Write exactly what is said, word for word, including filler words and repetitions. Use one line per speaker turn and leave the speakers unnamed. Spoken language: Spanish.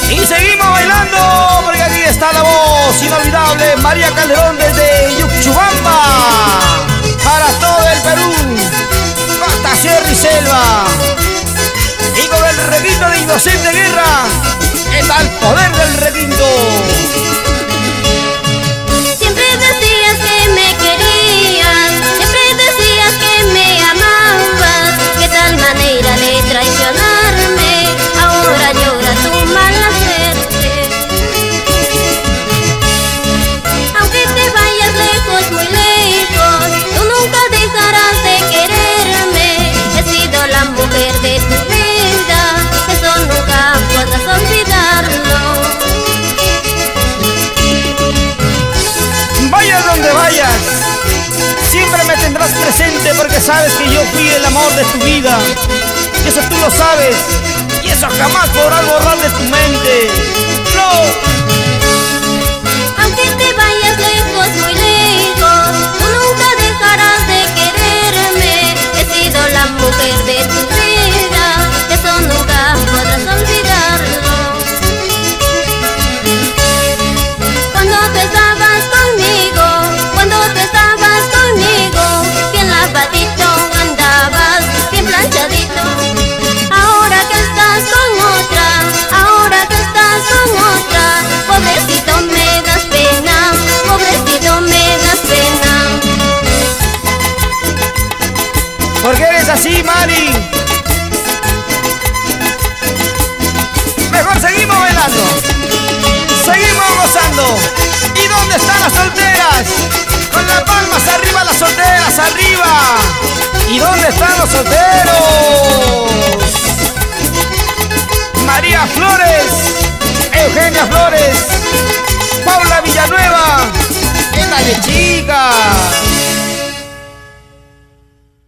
Y seguimos bailando porque aquí está la voz inolvidable María Calderón desde Yuchubamba para todo el Perú, hasta Sierra y Selva. Y con el requinto de Inocente Guerra, está el poder del requinto.
Siempre decías que me querías, siempre decías que me amabas, qué tal manera de traicionarme, ahora llora tu mala suerte. Aunque te vayas lejos, muy lejos, tú nunca dejarás de quererme. He sido la mujer de tu vida, eso nunca podrás olvidarlo.
Vayas donde vayas, siempre me tendrás presente porque sabes que yo fui el amor de tu vida. Y eso tú lo sabes, y eso jamás podrás borrar de tu mente. No.
Aunque te vayas lejos, muy lejos, tú nunca dejarás de quererme. He sido la mujer de tu vida, eso nunca podrás olvidarlo. Cuando tú estabas conmigo, cuando tú estabas conmigo, bien lavadito andabas, bien planchadito. Ahora que estás con otra, ahora que estás con otra, pobrecito me das pena, pobrecito me das pena.
¿Por qué eres así, Mari? Mejor seguimos bailando, seguimos gozando. ¿Y dónde están las solteras? Con las palmas arriba, las solteras arriba. ¿Y dónde están los solteros? María Flores, Eugenia Flores,